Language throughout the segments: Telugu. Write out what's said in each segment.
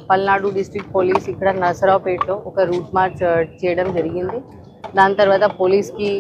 పల్నాడు డిస్ట్రిక్ట్ పోలీస్ ఇక్కడ నరసరావుపేటలో ఒక రూట్ మార్చ్ చేయడం జరిగింది. దాని తర్వాత పోలీస్కి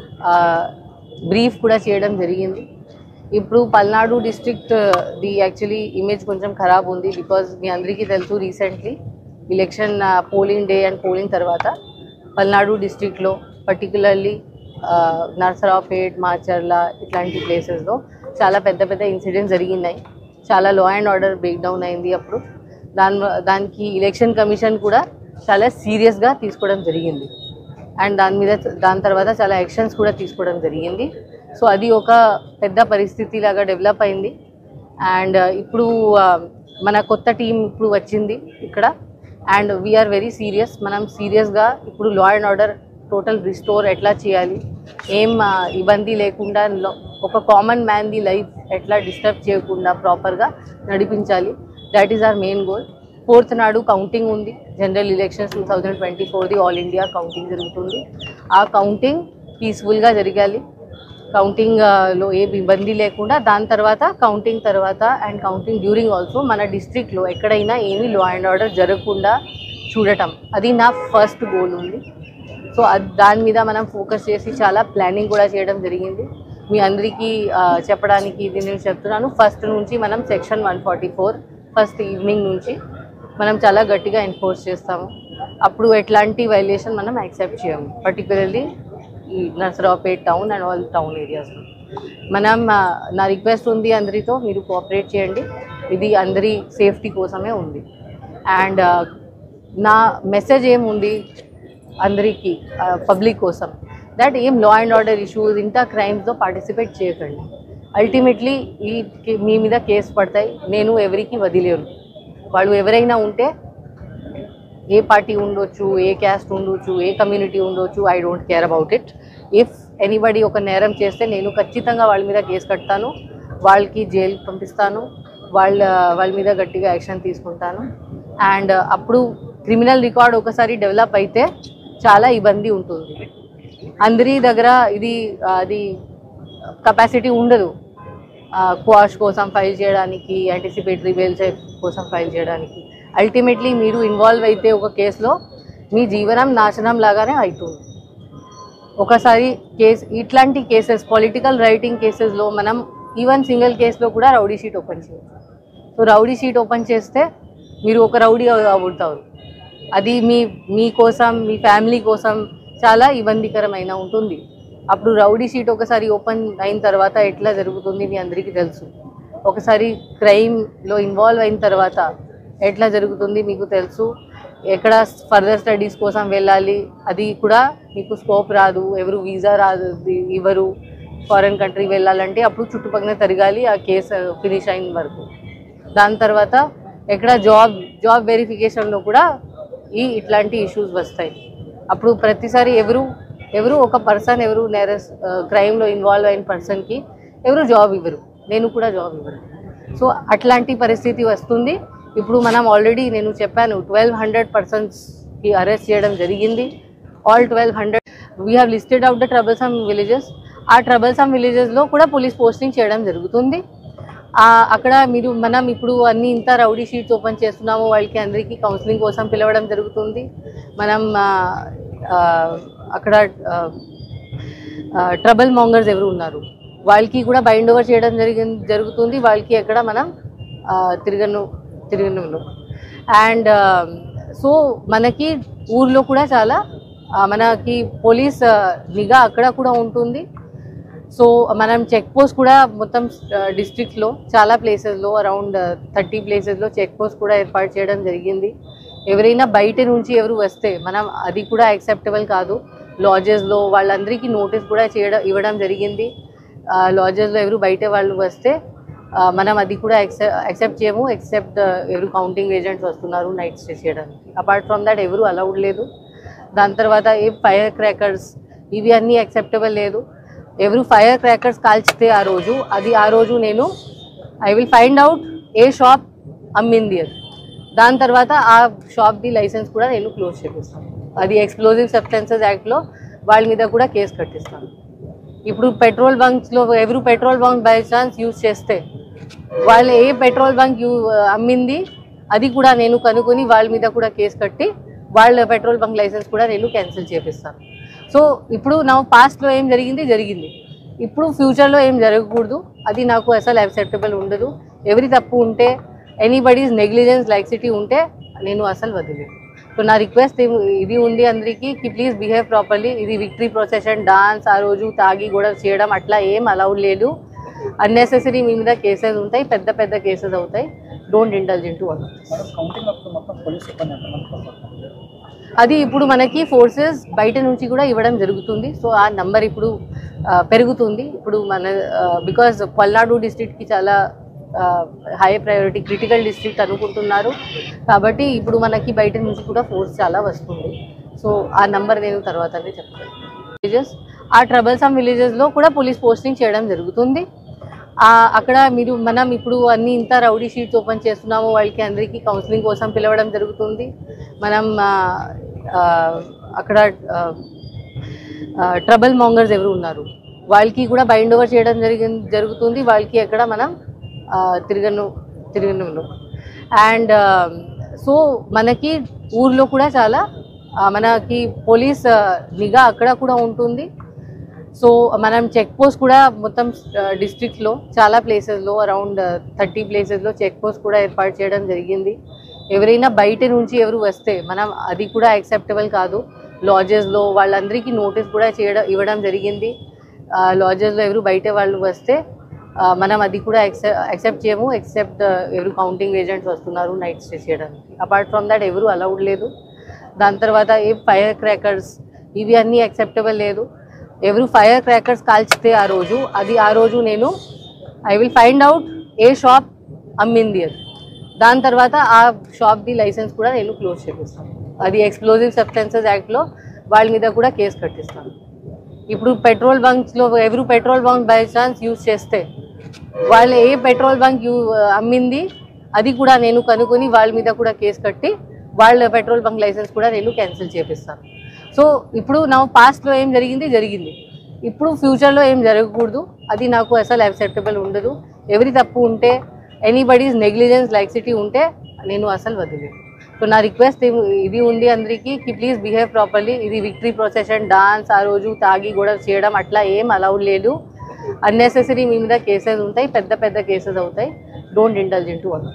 బ్రీఫ్ కూడా చేయడం జరిగింది. ఇప్పుడు పల్నాడు డిస్ట్రిక్ట్ ది యాక్చువల్లీ ఇమేజ్ కొంచెం ఖరాబ్ ఉంది. బికాజ్ మీ అందరికీ తెలుసు recently election polling day and polling తర్వాత పల్నాడు డిస్ట్రిక్ట్లో పర్టికులర్లీ నరసరావుపేట్, మాచర్ల ఇట్లాంటి ప్లేసెస్లో చాలా పెద్ద పెద్ద ఇన్సిడెంట్స్ జరిగినాయి. చాలా law and order break down అయింది. అప్పుడు దానికి ఎలక్షన్ కమిషన్ కూడా చాలా సీరియస్గా తీసుకోవడం జరిగింది. అండ్ దాని తర్వాత చాలా యాక్షన్స్ కూడా తీసుకోవడం జరిగింది. సో అది ఒక పెద్ద పరిస్థితి లాగా డెవలప్ అయింది. అండ్ ఇప్పుడు మన కొత్త టీం ఇప్పుడు వచ్చింది ఇక్కడ. And we are very serious. మనం సీరియస్గా ఇప్పుడు law and order total restore ఎట్లా చేయాలి, ఏం ఇబ్బంది లేకుండా ఒక కామన్ మ్యాన్ది లైఫ్ ఎట్లా డిస్టర్బ్ చేయకుండా ప్రాపర్గా నడిపించాలి. That is our main goal. 4th నాడు కౌంటింగ్ ఉంది. జనరల్ ఎలక్షన్స్ 2024ది ఆల్ ఇండియా కౌంటింగ్ జరుగుతుంది. ఆ కౌంటింగ్ పీస్ఫుల్గా జరగాలి. కౌంటింగ్లో ఏ ఇబ్బంది లేకుండా దాని తర్వాత కౌంటింగ్ తర్వాత అండ్ కౌంటింగ్ డ్యూరింగ్ ఆల్సో మన డిస్ట్రిక్ట్లో ఎక్కడైనా ఏమీ లా అండ్ ఆర్డర్ జరగకుండా చూడటం, అది నా ఫస్ట్ గోల్ ఉంది. సో దాని మీద మనం ఫోకస్ చేసి చాలా ప్లానింగ్ కూడా చేయడం జరిగింది. మీ అందరికీ చెప్పడానికి ఇది నేను చెప్తున్నాను. ఫస్ట్ నుంచి మనం సెక్షన్ 144 ఫస్ట్ ఈవినింగ్ నుంచి మనం చాలా గట్టిగా ఎన్ఫోర్స్ చేస్తాము. అప్పుడు ఎట్లాంటి వైలేషన్ మనం యాక్సెప్ట్ చేయము. పర్టికులర్లీ ఈ Narasaraopet town and all town ఏరియాస్లో మనం నా రిక్వెస్ట్ ఉంది అందరితో, మీరు కోఆపరేట్ చేయండి. ఇది అందరి సేఫ్టీ కోసమే ఉంది. అండ్ నా మెసేజ్ ఏముంది అందరికీ, పబ్లిక్ కోసం, దట్ ఏం లా అండ్ ఆర్డర్ ఇష్యూస్ ఇంత క్రైమ్స్లో పార్టిసిపేట్ చేయకండి. అల్టిమేట్లీ మీ మీద కేసు పడతాయి. నేను ఎవరికి వదిలేను. వాళ్ళు ఎవరైనా ఉంటే ఏ పార్టీ ఉండొచ్చు, ఏ క్యాస్ట్ ఉండొచ్చు, ఏ కమ్యూనిటీ ఉండొచ్చు, I don't care about it. If anybody ఒక నేరం చేస్తే నేను ఖచ్చితంగా వాళ్ళ మీద కేసు కడతాను, వాళ్ళకి జైలుకి పంపిస్తాను, వాళ్ళ మీద గట్టిగా యాక్షన్ తీసుకుంటాను. అండ్ అప్పుడు క్రిమినల్ రికార్డ్ ఒకసారి డెవలప్ అయితే చాలా ఇబ్బంది ఉంటుంది. అందరి దగ్గర అది కెపాసిటీ ఉండదు క్వాష్ కోసం ఫైల్ చేయడానికి, యాంటిసిపేటరీ బెయిల్ కోసం ఫైల్ చేయడానికి. అల్టిమేట్లీ మీరు ఇన్వాల్వ్ అయితే ఒక కేసులో మీ జీవనం నాశనం లాగానే అవుతుంది. ఒకసారి ఇట్లాంటి కేసెస్, పొలిటికల్ రైటింగ్ కేసెస్లో మనం ఈవెన్ సింగిల్ కేసులో కూడా రౌడీ షీట్ ఓపెన్ చేయొచ్చు. సో రౌడీ షీట్ ఓపెన్ చేస్తే మీరు ఒక రౌడీ అవుతారు. అది మీకోసం, మీ ఫ్యామిలీ కోసం చాలా ఇబ్బందికరమైన ఉంటుంది. అప్పుడు రౌడీ షీట్ ఒకసారి ఓపెన్ అయిన తర్వాత ఎట్లా జరుగుతుంది మీ అందరికీ తెలుసు. ఒకసారి క్రైమ్లో ఇన్వాల్వ్ అయిన తర్వాత ఎట్లా జరుగుతుంది మీకు తెలుసు. ఎక్కడ ఫర్దర్ స్టడీస్ కోసం వెళ్ళాలి, అది కూడా మీకు స్కోప్ రాదు, ఎవరు వీసా రాదు, ఇవ్వరు. ఫారెన్ కంట్రీ వెళ్ళాలంటే అప్పుడు చుట్టుపక్కల తిరగాలి ఆ కేసు ఫినిష్ అయిన వరకు. దాని తర్వాత ఎక్కడ జాబ్ వెరిఫికేషన్లో కూడా ఇట్లాంటి ఇష్యూస్ వస్తాయి. అప్పుడు ప్రతిసారి ఎవరు ఒక పర్సన్ ఎవరు క్రైమ్లో ఇన్వాల్వ్ అయిన పర్సన్కి ఎవరు జాబ్ ఇవ్వరు, నేను కూడా జాబ్ ఇవ్వరు. సో అట్లాంటి పరిస్థితి వస్తుంది. ఇప్పుడు మనం ఆల్రెడీ నేను చెప్పాను 1200 పర్సన్స్కి అరెస్ట్ చేయడం జరిగింది. All 1200 we have listed out the troublesome villages. ఆ ట్రబుల్సమ్ విలేజెస్లో కూడా పోలీస్ పోస్టింగ్ చేయడం జరుగుతుంది. అక్కడ మనం ఇప్పుడు అన్ని ఇంత రౌడీ షీట్స్ ఓపెన్ చేస్తున్నాము. వాళ్ళకి అందరికీ కౌన్సిలింగ్ కోసం పిలవడం జరుగుతుంది. మనం అక్కడ ట్రబుల్ మాంగర్స్ ఎవరు ఉన్నారు వాళ్ళకి కూడా బైండ్ ఓవర్ చేయడం జరుగుతుంది. వాళ్ళకి ఎక్కడ మనం తిరగను. అండ్ సో మనకి ఊర్లో కూడా చాలా మనకి పోలీస్ నిఘా అక్కడ కూడా ఉంటుంది. సో మనం చెక్ పోస్ట్ కూడా మొత్తం డిస్ట్రిక్ట్లో చాలా ప్లేసెస్లో అరౌండ్ 30 ప్లేసెస్లో చెక్ పోస్ట్ కూడా ఏర్పాటు చేయడం జరిగింది. ఎవరైనా బయట నుంచి ఎవరు వస్తే మనం అది కూడా యాక్సెప్టబుల్ కాదు. లాడ్జెస్లో వాళ్ళందరికీ నోటీస్ కూడా ఇవ్వడం జరిగింది. లాడ్జెస్లో ఎవరు బయట వాళ్ళు వస్తే మనం అది కూడా యాక్సెప్ట్ చేయము. ఎక్సెప్ట్ ఎవరు కౌంటింగ్ ఏజెంట్స్ వస్తున్నారు నైట్ స్టే చేయడానికి. అపార్ట్ ఫ్రమ్ దాట్ ఎవరు అలౌడ్ లేదు. దాని తర్వాత ఏ ఫైర్ క్రాకర్స్ ఇవి అన్నీ యాక్సెప్టబుల్ లేదు. ఎవరు ఫైర్ క్రాకర్స్ కాల్చితే ఆ రోజు నేను ఐ విల్ ఫైండ్ అవుట్ ఏ షాప్ అమ్మింది అది. దాని తర్వాత ఆ షాప్ది లైసెన్స్ కూడా నేను క్లోజ్ చేపిస్తాను. అది ఎక్స్ప్లోజివ్ సబ్స్టెన్సెస్ యాక్ట్లో వాళ్ళ మీద కూడా కేసు కట్టిస్తాను. ఇప్పుడు పెట్రోల్ బంక్స్లో ఎవరు petrol bunk by chance use చేస్తే వాళ్ళు ఏ పెట్రోల్ బంక్ అమ్మింది అది కూడా నేను కనుక్కొని వాళ్ళ మీద కూడా కేసు కట్టి వాళ్ళ పెట్రోల్ బంక్ లైసెన్స్ కూడా నేను క్యాన్సిల్ చేపిస్తాను. సో ఇప్పుడు నా పాస్ట్లో ఏం జరిగింది, ఇప్పుడు ఫ్యూచర్లో ఏం జరగకూడదు. అది నాకు అసలు యాక్సెప్టబుల్ ఉండదు. ఎవరి తప్పు ఉంటే, ఎనీబడీస్ నెగ్లిజెన్స్ లైక్సిటీ ఉంటే నేను అసలు వదిలేదు. సో నా రిక్వెస్ట్ ఇది ఉంది అందరికీ కి ప్లీజ్ బిహేవ్ ప్రాపర్లీ. ఇది విక్టరీ ప్రొసెషన్, డాన్స్, ఆ రోజు తాగి గొడవ చేయడం అట్లా ఏం అలౌడ్ లేదు. అన్నెసెసరీ మీ మీద కేసెస్ ఉంటాయి, పెద్ద పెద్ద కేసెస్ అవుతాయి. Don't indulge in to other. అది ఇప్పుడు మనకి ఫోర్సెస్ బయట నుంచి కూడా ఇవ్వడం జరుగుతుంది. సో ఆ నంబర్ ఇప్పుడు పెరుగుతుంది. ఇప్పుడు మన బికాజ్ పల్నాడు డిస్ట్రిక్ట్కి చాలా హై ప్రయారిటీ క్రిటికల్ డిస్ట్రిక్ట్ అనుకుంటున్నారు కాబట్టి ఇప్పుడు మనకి బయట నుంచి కూడా ఫోర్స్ చాలా వస్తుంది. సో ఆ నంబర్ నేను తర్వాతనే చెప్తాను. విలేజెస్, ఆ ట్రబల్సమ్ విలేజెస్లో కూడా పోలీస్ పోస్టింగ్ చేయడం జరుగుతుంది. అక్కడ మనం ఇప్పుడు అన్ని ఇంత రౌడీ షీట్స్ ఓపెన్ చేస్తున్నాము, వాళ్ళకి అందరికీ కౌన్సిలింగ్ కోసం పిలవడం జరుగుతుంది. మనం అక్కడ ట్రబుల్ మాంగర్స్ ఎవరు ఉన్నారు వాళ్ళకి కూడా బైండ్ ఓవర్ చేయడం జరుగుతుంది. వాళ్ళకి ఎక్కడ మనం తిరగను అండ్ సో మనకి ఊర్లో కూడా చాలా మనకి పోలీస్ నిఘా అక్కడ కూడా ఉంటుంది. సో మనం చెక్ పోస్ట్ కూడా మొత్తం డిస్ట్రిక్ట్లో చాలా ప్లేసెస్లో అరౌండ్ 30 ప్లేసెస్లో చెక్ పోస్ట్ కూడా ఏర్పాటు చేయడం జరిగింది. ఎవరైనా బయట నుంచి ఎవరు వస్తే మనం అది కూడా యాక్సెప్టబుల్ కాదు. లాడ్జెస్లో వాళ్ళందరికీ నోటీస్ కూడా ఇవ్వడం జరిగింది. లాడ్జెస్లో ఎవరు బయట వాళ్ళు వస్తే మనం అది కూడా యాక్సెప్ట్ చేయము. ఎక్సెప్ట్ ఎవరు కౌంటింగ్ ఏజెంట్స్ వస్తున్నారు నైట్ స్టే చేయడానికి. అపార్ట్ ఫ్రమ్ దట్ ఎవరు అలౌడ్ లేదు. దాని తర్వాత ఏ ఫైర్ క్రాకర్స్ ఇవి అన్నీ యాక్సెప్టబుల్ లేదు. ఎవరు ఫైర్ క్రాకర్స్ కాల్చితే ఆ రోజు నేను ఐ విల్ ఫైండ్ అవుట్ ఏ షాప్ అమ్మింది అది. దాని తర్వాత ఆ షాప్ది లైసెన్స్ కూడా నేను క్లోజ్ చేపిస్తాను. అది ఎక్స్ప్లోజివ్ సబ్స్టెన్సెస్ యాక్ట్లో వాళ్ళ మీద కూడా కేసు కట్టిస్తాను. ఇప్పుడు పెట్రోల్ బంక్స్లో ఎవరు petrol bunk by chance use చేస్తే వాళ్ళు ఏ పెట్రోల్ బంక్ అమ్మింది అది కూడా నేను కనుక్కొని వాళ్ళ మీద కూడా కేసు కట్టి వాళ్ళ పెట్రోల్ బంక్ లైసెన్స్ కూడా నేను క్యాన్సిల్ చేపిస్తాను. సో ఇప్పుడు నా పాస్ట్లో ఏం జరిగింది, ఇప్పుడు ఫ్యూచర్లో ఏం జరగకూడదు. అది నాకు అసలు యాక్సెప్టబుల్ ఉండదు. ఎవరి తప్పు ఉంటే, ఎనీబడీస్ నెగ్లిజెన్స్ లైక్సిటీ ఉంటే నేను అసలు వదిలేదు. సో నా రిక్వెస్ట్ ఇది ఉంది అందరికీ కి ప్లీజ్ బిహేవ్ ప్రాపర్లీ. ఇది విక్టరీ ప్రొసెషన్, డాన్స్, ఆ రోజు తాగి గొడవ చేయడం అట్లా ఏం అలౌడ్ లేదు. అన్నెసెసరీ మీ మీద కేసెస్ ఉంటాయి, పెద్ద పెద్ద కేసెస్ అవుతాయి. Don't indulge in to other.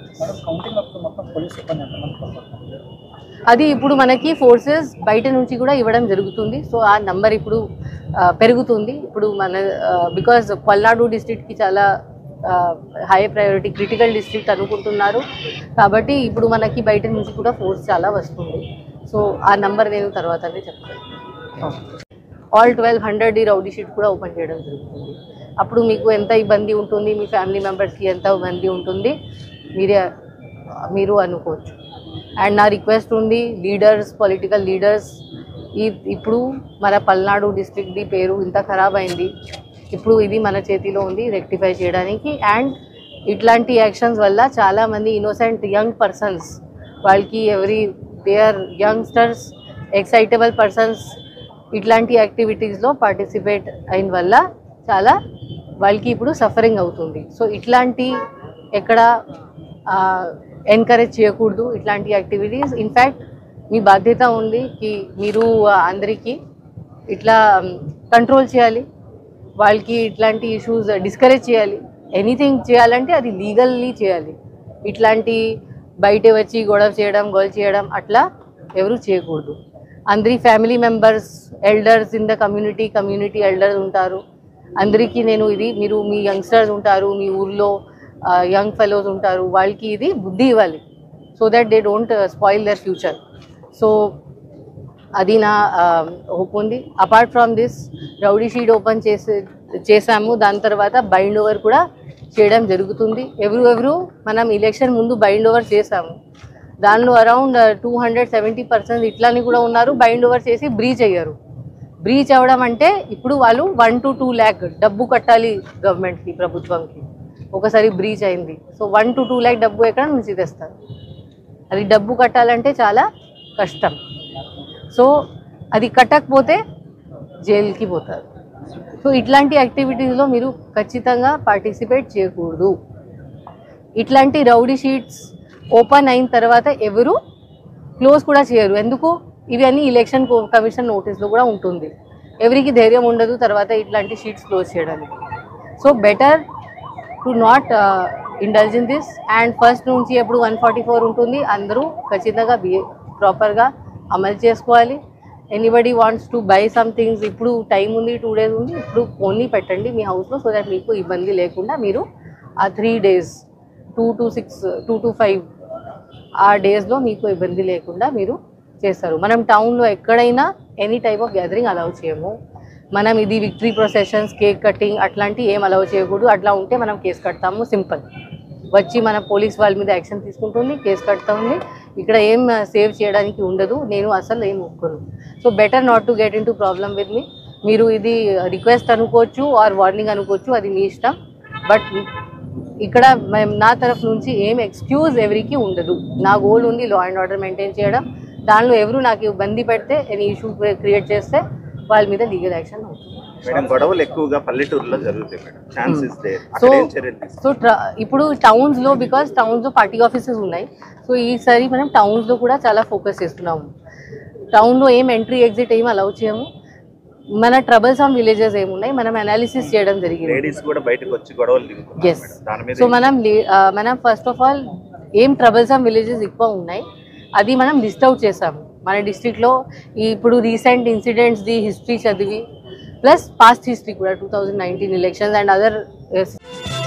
అది ఇప్పుడు మనకి ఫోర్సెస్ బయట నుంచి కూడా ఇవ్వడం జరుగుతుంది. సో ఆ నంబర్ ఇప్పుడు పెరుగుతుంది. ఇప్పుడు మన బికాజ్ పల్నాడు డిస్ట్రిక్ట్కి చాలా హై ప్రయారిటీ క్రిటికల్ డిస్ట్రిక్ట్ అనుకుంటున్నారు కాబట్టి ఇప్పుడు మనకి బయట నుంచి కూడా ఫోర్స్ చాలా వస్తుంది. సో ఆ నంబర్ నేను తర్వాతనే చెప్తాను. ఆల్ 1200 రౌడీ షీట్ కూడా ఓపెన్ చేయడం జరుగుతుంది. అప్పుడు మీకు ఎంత ఇబ్బంది ఉంటుంది, మీ ఫ్యామిలీ మెంబర్స్కి ఎంత ఇబ్బంది ఉంటుంది మీరు అనుకోవచ్చు. అండ్ నా రిక్వెస్ట్ ఉంది లీడర్స్, పొలిటికల్ లీడర్స్, ఇప్పుడు మన పల్నాడు డిస్ట్రిక్ట్ది పేరు ఇంత ఖరాబ్ అయింది. ఇప్పుడు ఇది మన చేతిలో ఉంది రెక్టిఫై చేయడానికి. అండ్ ఇట్లాంటి యాక్షన్స్ వల్ల చాలామంది ఇన్నోసెంట్ యంగ్ పర్సన్స్ వాళ్ళకి they are youngsters, excitable persons ఇట్లాంటి యాక్టివిటీస్లో పార్టిసిపేట్ అయిన వల్ల చాలా వాళ్ళకి ఇప్పుడు సఫరింగ్ అవుతుంది. సో ఇట్లాంటి ఎక్కడ ఎంకరేజ్ చేయకూడదు ఇట్లాంటి యాక్టివిటీస్. ఇన్ఫ్యాక్ట్ మీ బాధ్యత ఉంది కి మీరు అందరికీ ఇట్లా కంట్రోల్ చేయాలి, వాళ్ళకి ఇట్లాంటి ఇష్యూస్ డిస్కరేజ్ చేయాలి. ఎనీథింగ్ చేయాలంటే అది లీగల్లీ చేయాలి. ఇట్లాంటి బయట వచ్చి గొడవ చేయడం అట్లా ఎవరు చేయకూడదు. అందరి family members, elders in the community elders ఉంటారు. అందరికీ నేను మీరు మీ యంగ్స్టర్స్ ఉంటారు, మీ ఊర్లో యంగ్ ఫెలోస్ ఉంటారు, వాళ్ళకి ఇది బుద్ధి ఇవ్వాలి so that they don't spoil their future. So అది నా హోప్ ఉంది. Apart from this rowdy sheet open చేసాము. దాని తర్వాత బైండ్ ఓవర్ కూడా చేయడం జరుగుతుంది. ఎవరు మనం ఎలక్షన్ ముందు బైండ్ ఓవర్ చేసాము. దానిలో అరౌండ్ 270% ఇట్లాని కూడా ఉన్నారు బైండ్ ఓవర్ చేసి బ్రీచ్ అయ్యారు. బ్రీచ్ అవ్వడం అంటే ఇప్పుడు వాళ్ళు 1 to 2 lakh డబ్బు కట్టాలి గవర్నమెంట్కి, ప్రభుత్వంకి. ఒకసారి బ్రీచ్ అయింది. సో 1 to 2 lakh డబ్బు ఎక్కడ నుంచి తెస్తారు? అది డబ్బు కట్టాలంటే చాలా కష్టం. సో అది కట్టకపోతే జైలుకి పోతారు. సో ఇట్లాంటి యాక్టివిటీస్లో మీరు ఖచ్చితంగా పార్టిసిపేట్ చేయకూడదు. ఇట్లాంటి రౌడీ షీట్స్ ఓపెన్ అయిన తర్వాత ఎవరు క్లోజ్ కూడా చేయరు. ఎందుకు? ఇవన్నీ ఎలక్షన్ కమిషన్ నోటీస్లో కూడా ఉంటుంది. ఎవరికి ధైర్యం ఉండదు తర్వాత ఇట్లాంటి షీట్స్ క్లోజ్ చేయడానికి. So better to not indulge in this. And first నుంచి ఎప్పుడు 144 ఉంటుంది, అందరూ ఖచ్చితంగా ప్రాపర్గా అమలు చేసుకోవాలి. Anybody wants to buy some things, ఇప్పుడు టైం ఉంది, 2 days ఉంది, ఇప్పుడు ఓన్లీ పెట్టండి మీ హౌస్లో, సో దట్ మీకు ఇబ్బంది లేకుండా మీరు ఆ 3 days 2 to 6 2 to 5 ఆ డేస్లో మీకు ఇబ్బంది లేకుండా మీరు చేస్తారు. మనం టౌన్లో ఎక్కడైనా any type of gathering allow చేయము. మనం ఇది విక్టరీ ప్రొసెషన్స్, కేక్ కటింగ్ అట్లాంటి ఏం అలౌ చేయకూడదు. అట్లా ఉంటే మనం కేసు కడతాము. సింపుల్. వచ్చి మన పోలీస్ వాళ్ళ మీద యాక్షన్ తీసుకుంటుంది, కేసు కడతాము. ఇక్కడ ఏం సేవ్ చేయడానికి ఉండదు. నేను అసలు ఏం ఒప్పుకోను. So better not to get into problem with me. మీరు ఇది రిక్వెస్ట్ అనుకోవచ్చు ఆర్ వార్నింగ్ అనుకోవచ్చు, అది మీ ఇష్టం. బట్ ఇక్కడ నా తరఫు నుంచి ఏం ఎక్స్క్యూజ్ ఎవరికి ఉండదు. నా గోల్ ఉంది లా అండ్ ఆర్డర్ మెయింటైన్ చేయడం. దానిలో ఎవరు నాకు ఇబ్బంది పెడితే, ఎనీ ఇష్యూ క్రియేట్ చేస్తే వాళ్ళ మీద లీగల్ యాక్షన్ అవుతుంది. గొడవలు ఎక్కువగా పల్లెటూరులో జరుగుతాయి మేడం. సో ఇప్పుడు టౌన్స్లో, బికాస్ టౌన్స్లో పార్టీ ఆఫీసెస్ ఉన్నాయి, సో ఈసారి మనం టౌన్స్లో కూడా చాలా ఫోకస్ చేస్తున్నాము. టౌన్లో ఏం ఎంట్రీ ఎగ్జిట్ ఏం అలౌ చేయము. మన ట్రబుల్సమ్ విలేజెస్ ఏమున్నాయి మనం అనాలిసిస్ చేయడం జరిగింది. ఎస్. సో మనం ఫస్ట్ ఆఫ్ ఆల్ ఏం ట్రబుల్సమ్ విలేజెస్ ఎక్కువ ఉన్నాయి అది మనం లిస్ట్ అవుట్ చేసాము. మన డిస్ట్రిక్ట్లో ఇప్పుడు రీసెంట్ ఇన్సిడెంట్స్ది హిస్టరీ చదివి, ప్లస్ పాస్ట్ హిస్టరీ కూడా 2019 ఎలక్షన్స్ అండ్ అదర్